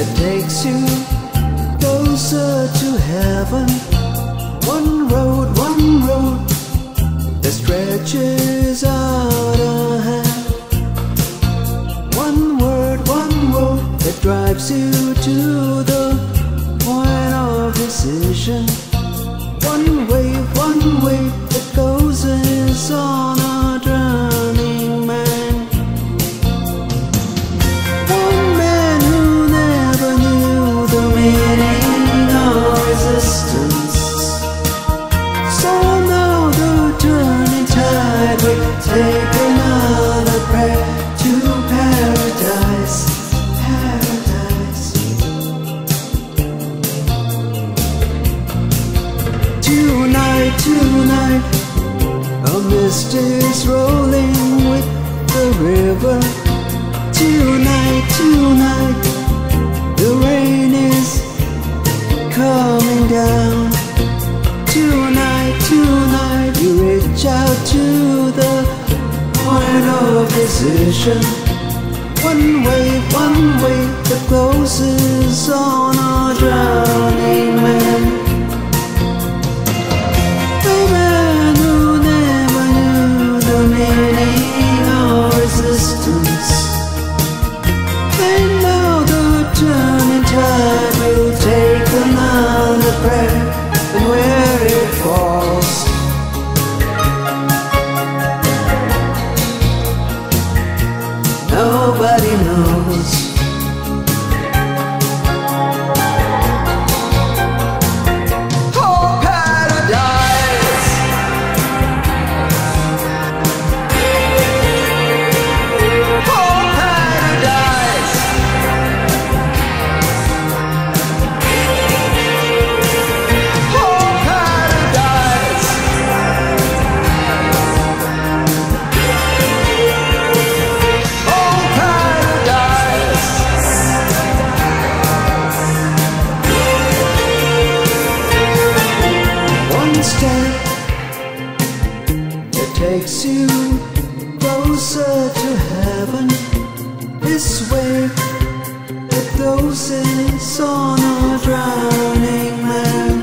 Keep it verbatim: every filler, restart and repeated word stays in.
that takes you closer to heaven. One road, one road that stretches out a hand. One word, one word that drives you to the point of decision. One wave, one wave that goes is on a drowning man. One man who never knew the meaning of resistance. So now the turning tide will take another prayer to paradise, paradise. Tonight, tonight, a mist is rolling with the river. Tonight, tonight, the rain is coming down. Tonight, tonight, you reach out to the point of decision. One wave, one wave that closes on a drowning man. The man who never knew the meaning of resistance. And now the turning tide will take another prayer, and where it falls, nobody knows. Oh, paradise. Oh, paradise. Oh, paradise. Oh, paradise. One step that takes you closer to heaven. This way that closes on a drowning man.